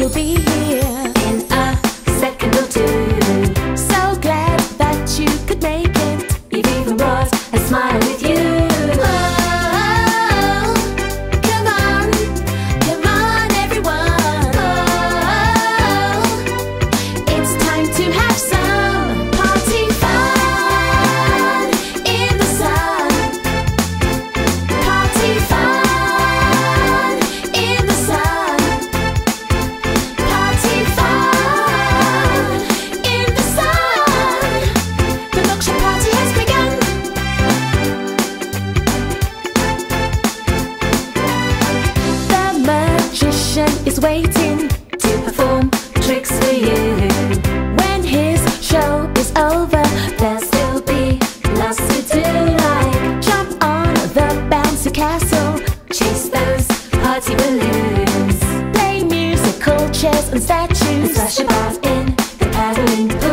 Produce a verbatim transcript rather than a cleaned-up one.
he'll be here in a second or two. So glad that you could make it. You've even brought a smile with you. Oh, come on, come on everyone. Oh, it's time to have some party fun in the sun. Party fun in the sun. Party fun in the sun. The milkshake party has begun. The magician is waiting to perform tricks for you. When his show is over, there'll still be lots to do, like jump on the bouncy castle, chase those party balloons, play musical chairs and statues, splash about in the paddling pool.